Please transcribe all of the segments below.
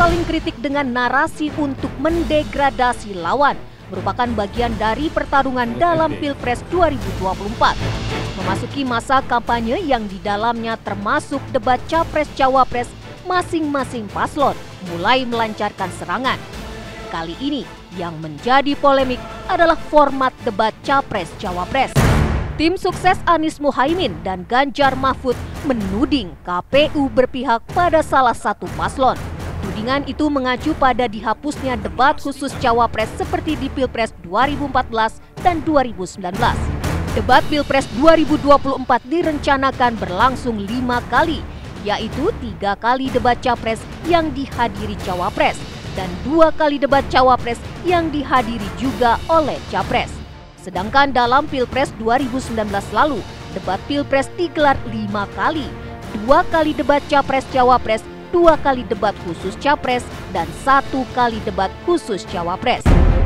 saling kritik dengan narasi untuk mendegradasi lawan merupakan bagian dari pertarungan dalam Pilpres 2024. Memasuki masa kampanye yang di dalamnya termasuk debat Capres-Cawapres, masing-masing paslon mulai melancarkan serangan. Kali ini yang menjadi polemik adalah format debat Capres-Cawapres. Tim sukses Anies Muhaimin dan Ganjar Mahfud menuding KPU berpihak pada salah satu paslon. Tudingan itu mengacu pada dihapusnya debat khusus Cawapres seperti di Pilpres 2014 dan 2019. Debat Pilpres 2024 direncanakan berlangsung 5 kali, yaitu 3 kali debat Capres yang dihadiri Cawapres dan 2 kali debat Cawapres yang dihadiri juga oleh Capres. Sedangkan dalam Pilpres 2019 lalu, debat Pilpres digelar 5 kali, 2 kali debat Capres-Cawapres, 2 kali debat khusus Capres, dan 1 kali debat khusus Cawapres.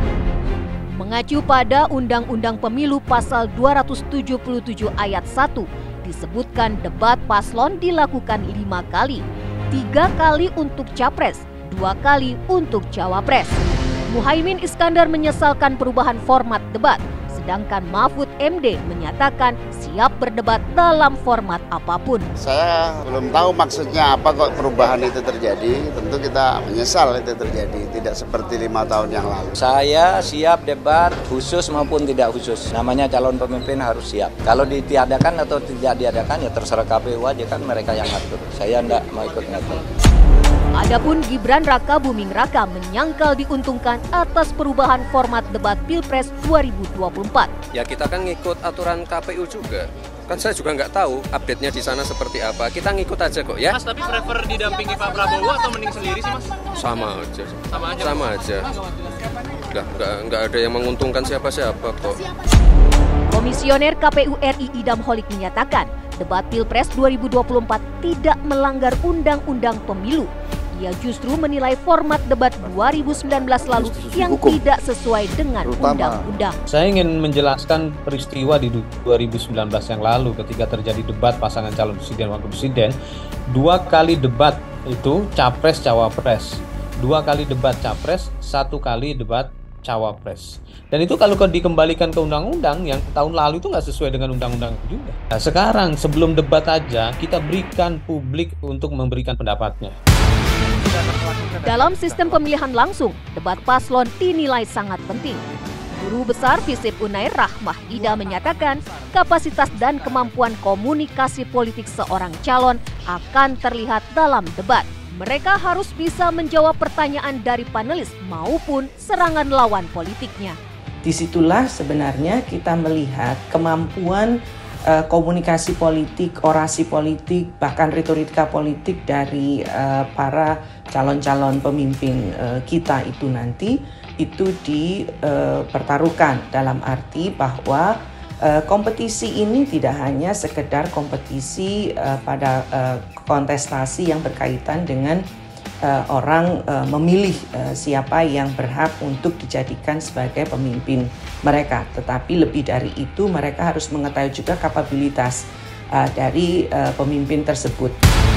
Mengacu pada Undang-Undang Pemilu Pasal 277 Ayat 1, disebutkan debat paslon dilakukan 5 kali, 3 kali untuk Capres, 2 kali untuk Cawapres. Muhaimin Iskandar menyesalkan perubahan format debat, sedangkan Mahfud MD menyatakan siap berdebat dalam format apapun. Saya belum tahu maksudnya apa kok perubahan itu terjadi. Tentu kita menyesal itu terjadi, tidak seperti 5 tahun yang lalu. Saya siap debat khusus maupun tidak khusus. Namanya calon pemimpin harus siap. Kalau ditiadakan atau tidak diadakan ya terserah KPU aja, kan mereka yang ngatur. Saya enggak mau ikut ngatur. Adapun Gibran Raka Buming Raka menyangkal diuntungkan atas perubahan format debat Pilpres 2024. Ya kita kan ngikut aturan KPU juga. Kan saya juga nggak tahu update-nya di sana seperti apa. Kita ngikut aja kok ya. Mas, tapi prefer didampingi Pak Prabowo atau mending sendiri sih Mas? Sama aja. Sama aja. Nggak ada yang menguntungkan siapa-siapa kok. Komisioner KPU RI Idam Holik menyatakan debat Pilpres 2024 tidak melanggar Undang-Undang Pemilu. Ia justru menilai format debat 2019 lalu yang tidak sesuai dengan undang-undang. Saya ingin menjelaskan peristiwa di 2019 yang lalu ketika terjadi debat pasangan calon presiden wakil presiden. 2 kali debat itu Capres-Cawapres. 2 kali debat Capres, 1 kali debat Cawapres. Dan itu kalau dikembalikan ke undang-undang yang tahun lalu itu nggak sesuai dengan undang-undang juga. Nah sekarang sebelum debat aja kita berikan publik untuk memberikan pendapatnya. Dalam sistem pemilihan langsung, debat paslon dinilai sangat penting. Guru Besar FISIP Unair Rahmah Ida menyatakan kapasitas dan kemampuan komunikasi politik seorang calon akan terlihat dalam debat. Mereka harus bisa menjawab pertanyaan dari panelis maupun serangan lawan politiknya. Disitulah sebenarnya kita melihat kemampuan komunikasi politik, orasi politik, bahkan retorika politik dari para calon-calon pemimpin kita itu nanti itu dipertaruhkan dalam arti bahwa kompetisi ini tidak hanya sekedar kompetisi pada kontestasi yang berkaitan dengan orang memilih siapa yang berhak untuk dijadikan sebagai pemimpin mereka. Tetapi lebih dari itu mereka harus mengetahui juga kapabilitas dari pemimpin tersebut.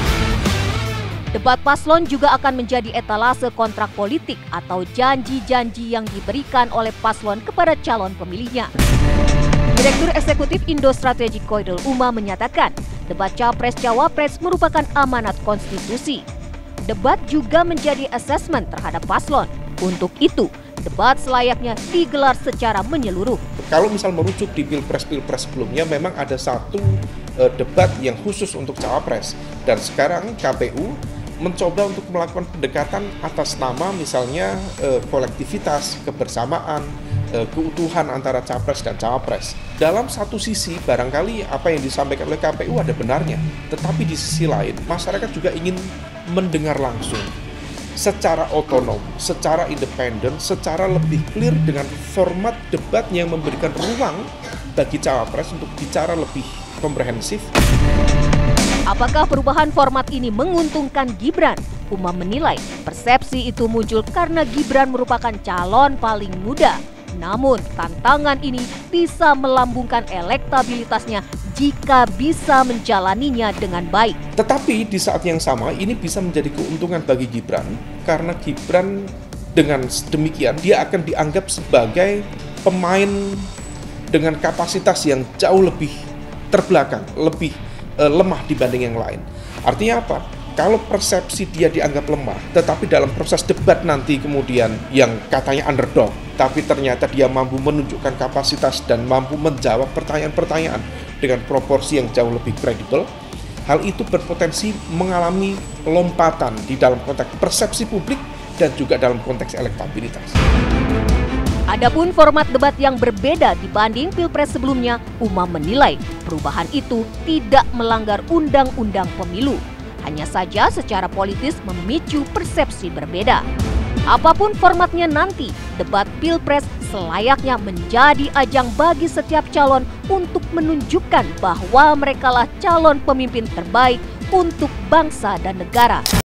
Debat paslon juga akan menjadi etalase kontrak politik atau janji-janji yang diberikan oleh paslon kepada calon pemilihnya. Direktur Eksekutif Indo Strategic Koidul Uma menyatakan debat Capres-Cawapres merupakan amanat konstitusi. Debat juga menjadi asesmen terhadap paslon. Untuk itu, debat selayaknya digelar secara menyeluruh. Kalau misal merujuk di pilpres-pilpres sebelumnya memang ada satu debat yang khusus untuk Cawapres. Dan sekarang KPU mencoba untuk melakukan pendekatan atas nama misalnya kolektivitas, kebersamaan, keutuhan antara Capres dan Cawapres. Dalam satu sisi barangkali apa yang disampaikan oleh KPU ada benarnya, tetapi di sisi lain masyarakat juga ingin mendengar langsung secara otonom, secara independen, secara lebih clear dengan format debat yang memberikan ruang bagi Cawapres untuk bicara lebih komprehensif. Apakah perubahan format ini menguntungkan Gibran? Uma menilai persepsi itu muncul karena Gibran merupakan calon paling muda. Namun tantangan ini bisa melambungkan elektabilitasnya jika bisa menjalaninya dengan baik. Tetapi di saat yang sama ini bisa menjadi keuntungan bagi Gibran karena Gibran dengan demikian dia akan dianggap sebagai pemain dengan kapasitas yang jauh lebih terbelakang, lebih lemah dibanding yang lain. Artinya apa? Kalau persepsi dia dianggap lemah, tetapi dalam proses debat nanti kemudian yang katanya underdog, tapi ternyata dia mampu menunjukkan kapasitas dan mampu menjawab pertanyaan-pertanyaan dengan proporsi yang jauh lebih kredibel, hal itu berpotensi mengalami lompatan di dalam konteks persepsi publik dan juga dalam konteks elektabilitas. Adapun format debat yang berbeda dibanding Pilpres sebelumnya, Umam menilai perubahan itu tidak melanggar undang-undang pemilu. Hanya saja secara politis memicu persepsi berbeda. Apapun formatnya nanti, debat Pilpres selayaknya menjadi ajang bagi setiap calon untuk menunjukkan bahwa merekalah calon pemimpin terbaik untuk bangsa dan negara.